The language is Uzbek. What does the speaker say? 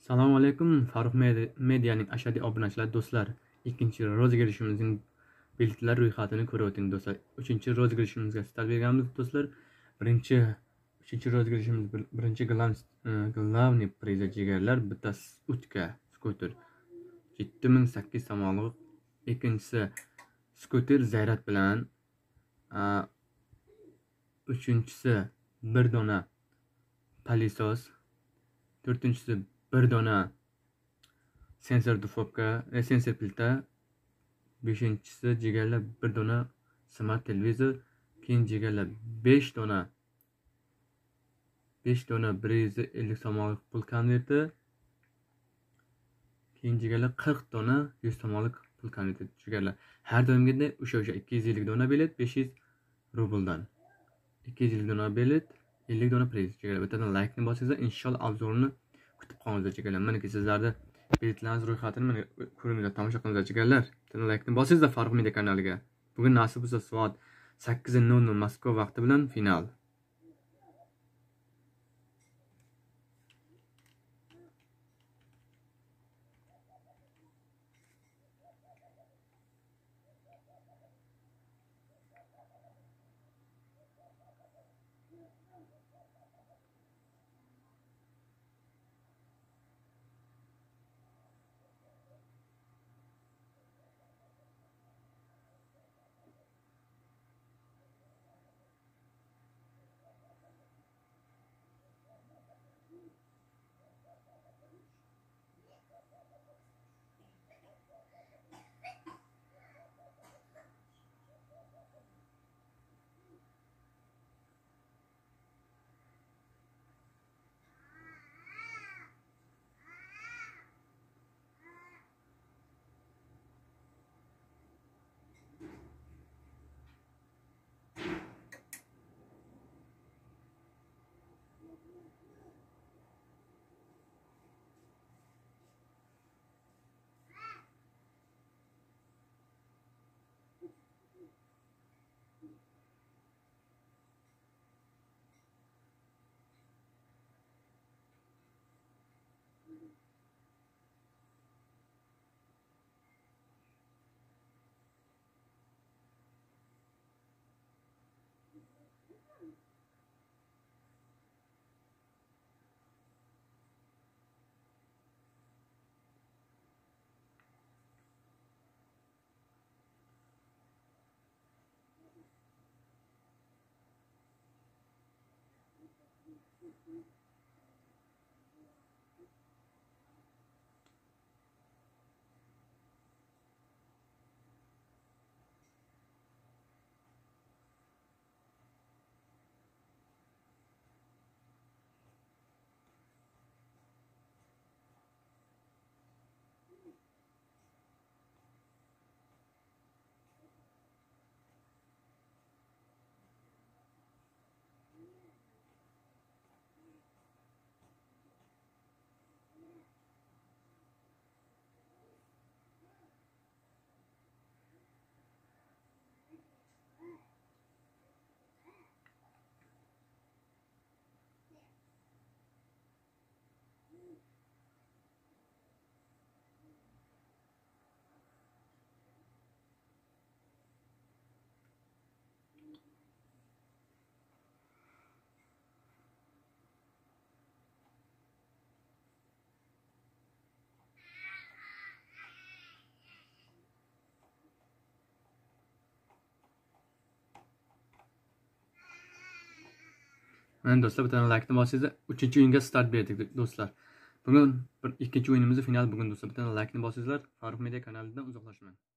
Assalomu alaykum. Farruh Medianing ashaddiy obunachilari do'stlar. Ikkinchi rozigirishimizning belgilar ro'yxatini ko'rib o'ting do'stlar. Uchinchi rozigirishimizga start berganmiz do'stlar. Uchinchi rozigirishimiz birinchi главный priz jigarlar, bittasi utka skuter 7800 so'mlik. Ikkinchisi skuter Zayrat bilan, uchinchisi bir dona palisos, to'rtinchisi bir dona sensor dufobka, sensor plita, beshinchisi jigarlar bir dona smart televizor, keyin jigarlar 5 dona 150 so'mlik pul konverti, keyin jigarlar 40 dona 100 so'mlik pul konverti jigarlar. Har doimgidek o'sha 250 dona bilet 500 rubldan. 250 dona bilet, 50 dona priz jigarlar. Bittadan like ni bosingizlar, inshaalloh obzorni kutib qolingizlar jigarlar. Mana sizlarda biletlarimiz ro'yxatini mana ko'ringizlar, tomosha qilingizlar jigarlar. Bittadan like ni bosingizlar Farruh Media kanaliga. Bugun nasib bo'lsa soat 8:00 Moskva vaqti bilan final. Mana do'stlar, bittadan like ni bosingizlar. 3-o'yinga start berdik do'stlar. Bugun ikkinchi o'yinimiz final bugun do'stlar. Bittadan like ni bosingizlar. Farruh Media kanalidan uzoqlashmang.